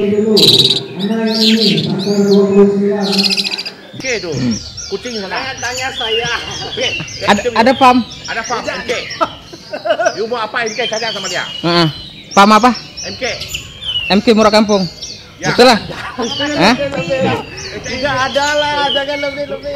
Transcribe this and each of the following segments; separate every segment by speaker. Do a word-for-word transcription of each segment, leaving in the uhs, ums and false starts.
Speaker 1: Oke tuh. Kucing sana.
Speaker 2: Tanya saya.
Speaker 3: Ada ada pam.
Speaker 1: Ada farm M K. You mau apa M K tanya sama dia?
Speaker 3: Heeh. Pam apa?
Speaker 1: M K.
Speaker 3: M K Murah Kampung.
Speaker 1: Ya.
Speaker 3: Betul lah. Hah?
Speaker 2: Tidak ada lah, jangan lebih-lebih.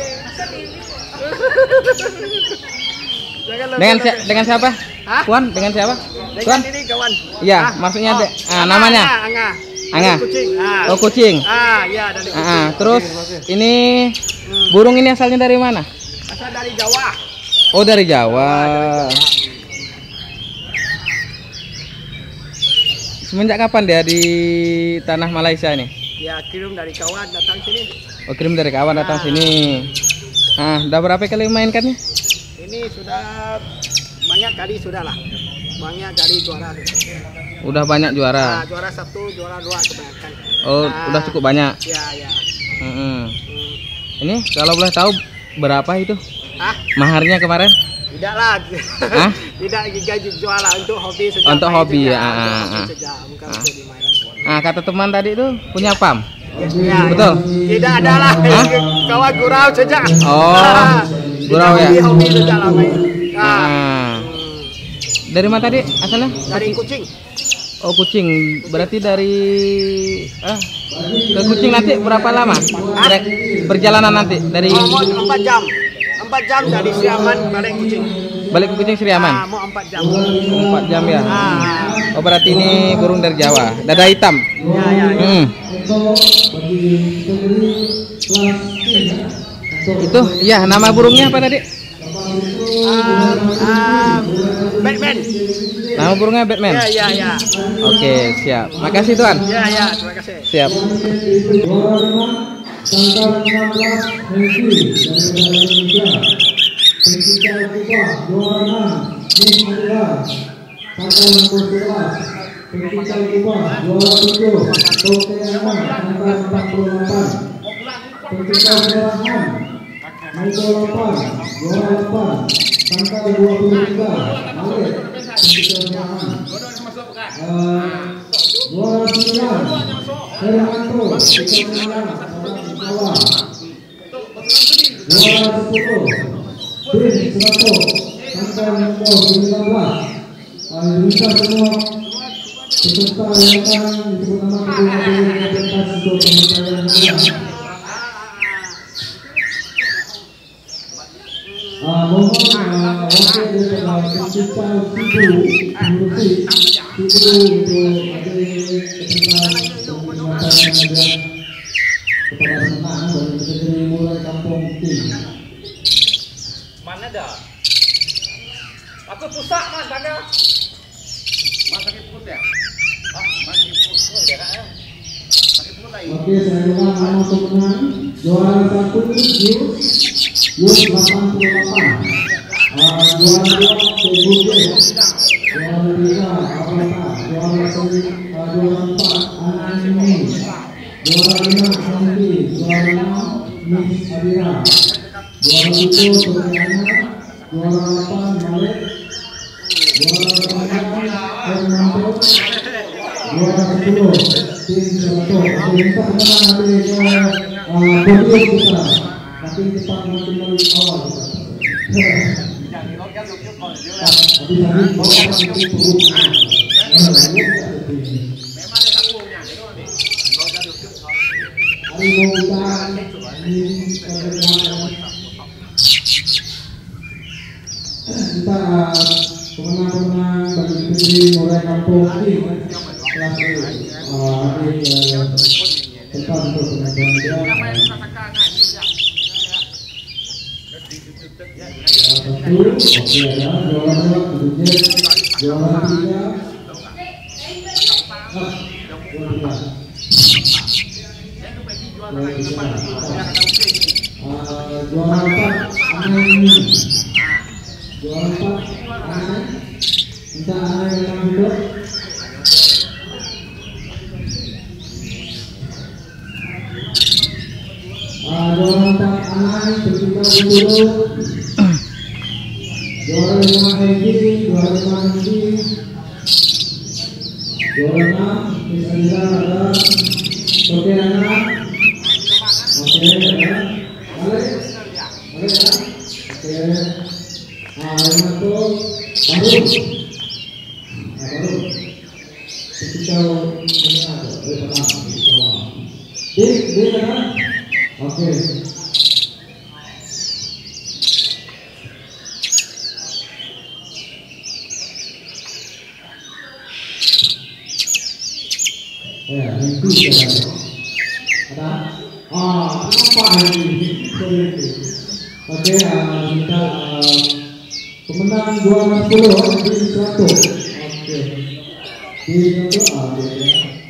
Speaker 2: Jangan lebih.
Speaker 3: Dengan si- dengan siapa?
Speaker 2: Hah?
Speaker 3: Tuan, dengan siapa?
Speaker 2: Dengan
Speaker 3: Tuan?
Speaker 2: ini kawan.
Speaker 3: Iya,
Speaker 2: Ah,
Speaker 3: maksudnya
Speaker 2: oh,
Speaker 3: de- ah,
Speaker 2: Anga,
Speaker 3: namanya?
Speaker 2: Anga, Anga.
Speaker 3: Anga.
Speaker 2: Dari kucing. Ah.
Speaker 3: Oh, kucing.
Speaker 2: Ah, ya dari kucing.
Speaker 3: Ah, terus
Speaker 2: Oke, makasih.
Speaker 3: ini
Speaker 2: Hmm.
Speaker 3: burung ini asalnya dari mana?
Speaker 2: Asal dari Jawa.
Speaker 3: Oh, dari Jawa. Semenjak kapan dia di tanah Malaysia ini?
Speaker 2: Ya kirim dari kawan datang sini.
Speaker 3: Oh, kirim dari kawan datang
Speaker 2: Ah.
Speaker 3: sini. Ah, udah berapa kali mainkannya?
Speaker 2: Ini sudah banyak kali sudah lah. Banyak kali juara.
Speaker 3: Udah banyak
Speaker 2: Ah,
Speaker 3: juara.
Speaker 2: juara satu, juara dua kebanyakan.
Speaker 3: Oh,
Speaker 2: Ah,
Speaker 3: udah cukup banyak.
Speaker 2: Ya, ya.
Speaker 3: Mm-mm.
Speaker 2: Hmm.
Speaker 3: Ini kalau boleh tahu berapa itu
Speaker 2: Ah,
Speaker 3: maharnya kemarin?
Speaker 2: tidak lah.
Speaker 3: Hah?
Speaker 2: Tidak gaji jual lah untuk hobi saja.
Speaker 3: Untuk
Speaker 2: main
Speaker 3: hobi,
Speaker 2: saja.
Speaker 3: ah,
Speaker 2: Untuk
Speaker 3: ah,
Speaker 2: hobi
Speaker 3: ah.
Speaker 2: saja, bukan
Speaker 3: Ah.
Speaker 2: untuk dimain.
Speaker 3: Ah, kata teman tadi itu punya pam.
Speaker 2: Ya,
Speaker 3: Betul?
Speaker 2: Tidak ada lah.
Speaker 3: Hah?
Speaker 2: Kawan gurau saja.
Speaker 3: Oh, gurau ya?
Speaker 2: Hobi, hobi saja lah main. Ah.
Speaker 3: Ah.
Speaker 2: Hmm.
Speaker 3: Dari mana tadi asalnya?
Speaker 2: Dari kucing.
Speaker 3: Oh, kucing. Berarti dari ah ke kucing nanti berapa lama? Kira- Perjalanan nanti dari
Speaker 2: Oh, mau empat jam. Empat jam dari Siaman balik kucing.
Speaker 3: balik ke kucing Sriaman.
Speaker 2: Ah, mau empat jam.
Speaker 3: Empat jam ya.
Speaker 2: Ah.
Speaker 3: Oh, berarti ini burung dari Jawa. Dada hitam.
Speaker 2: Ya, ya, ya.
Speaker 3: Hmm. Itu ya nama burungnya apa tadi?
Speaker 2: Ah, ah, Batman.
Speaker 3: Nama burungnya Batman.
Speaker 2: Ya, ya, ya.
Speaker 3: Oke, siap. Makasih Tuan.
Speaker 2: Ya, ya, terima kasih.
Speaker 3: Siap.
Speaker 1: Mana dah? Aku pusat mas, ada. Mas sakit perut ya? Ah, mas sakit perut ya kak? Sakit perut lagi.
Speaker 4: Oke, saya ulang nama pemenang juara satu Yus Yus delapan puluh delapan. Uh, juara dua Teguke, juara tiga Abata, juara tiga uh, juara empat Anani, juara lima Santi, juara enam Miss Adira, juara tujuh Suriana, juara delapan Malik, juara sembilan Hernando, juara sepuluh tim Serato. Kita menang hari ke podium kita, tapi cepat makin dari awal kita. Tapi tadi mau nanti perlu. Hari mau kita ini kita pemenang-pemenang bagi negeri Murai Kampung ini kelas hari tempat untuk pengajaran dia. Satu, oke ya, juara dua, tujuh, juara tiga, ah, juara tiga, juara tiga, ah, juara empat, Anani, juara empat, Anani, minta Anani yang duduk. Ah, juara empat Anai, bertiga dulu. Juara lima Egi, juara lima Egi, juara enam Miss Adira ada. baru. Nah, baru. Ketika ini ada, dari pertama, di bawah. D, D kan? Oke. Ya, itu ya. Ada? Ah, apa ini? Oke, uh, kita uh, pemenang dua ratus sepuluh di seratus. Oke. Di seratus ah, ya.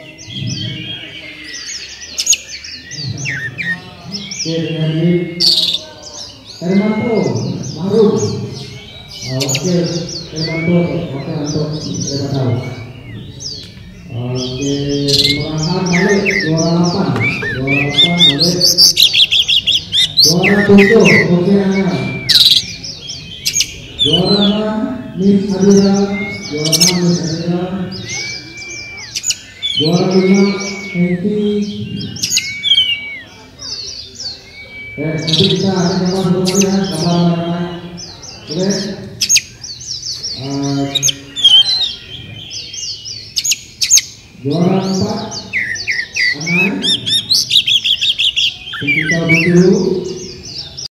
Speaker 4: Oke, dengan ini Hermanto Marum. Oke, Hermanto, oke untuk Hermanto. Oke, pemenangan balik dua puluh delapan, dua puluh delapan balik dua puluh tujuh. Oke, Ana. Juara enam Miss Adira, juara enam Miss Adira. Juara lima Enti. Eh, nanti kita ada gambar dulu ya, gambar mana? Oke. Uh, Juara empat Anan. Kita betul.